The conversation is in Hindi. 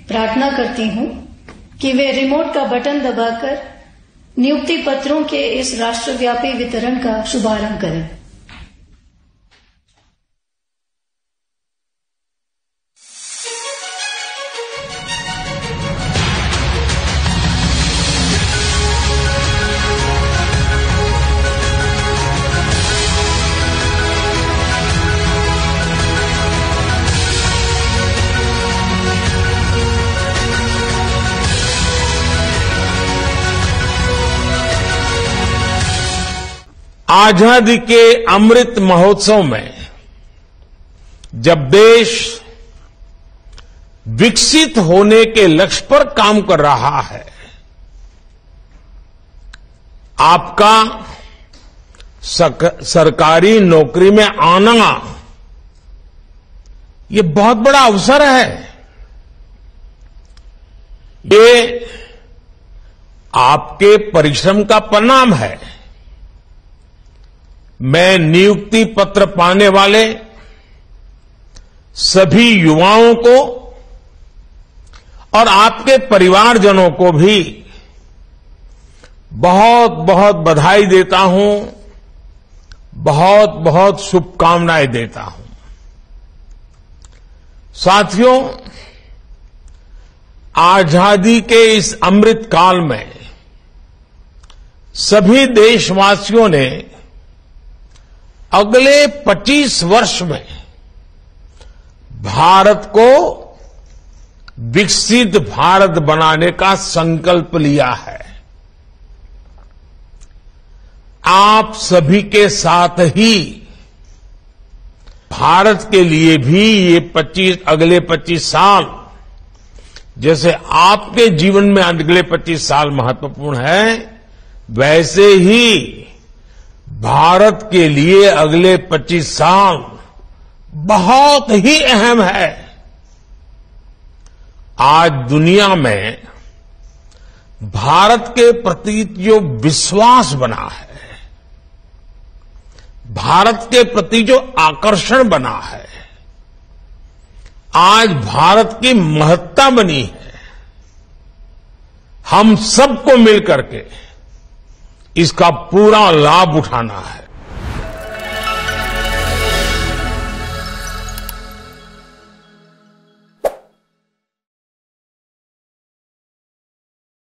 प्रार्थना करती हूं कि वे रिमोट का बटन दबाकर नियुक्ति पत्रों के इस राष्ट्रव्यापी वितरण का शुभारंभ करें। आजादी के अमृत महोत्सव में जब देश विकसित होने के लक्ष्य पर काम कर रहा है, आपका सरकारी नौकरी में आना ये बहुत बड़ा अवसर है। ये आपके परिश्रम का परिणाम है। मैं नियुक्ति पत्र पाने वाले सभी युवाओं को और आपके परिवारजनों को भी बहुत बहुत बधाई देता हूं, बहुत बहुत शुभकामनाएं देता हूं। साथियों, आजादी के इस अमृत काल में सभी देशवासियों ने अगले 25 वर्ष में भारत को विकसित भारत बनाने का संकल्प लिया है। आप सभी के साथ ही भारत के लिए भी ये अगले 25 साल, जैसे आपके जीवन में अगले 25 साल महत्वपूर्ण है, वैसे ही भारत के लिए अगले 25 साल बहुत ही अहम है। आज दुनिया में भारत के प्रति जो विश्वास बना है, भारत के प्रति जो आकर्षण बना है, आज भारत की महत्ता बनी है, हम सबको मिलकर के इसका पूरा लाभ उठाना है।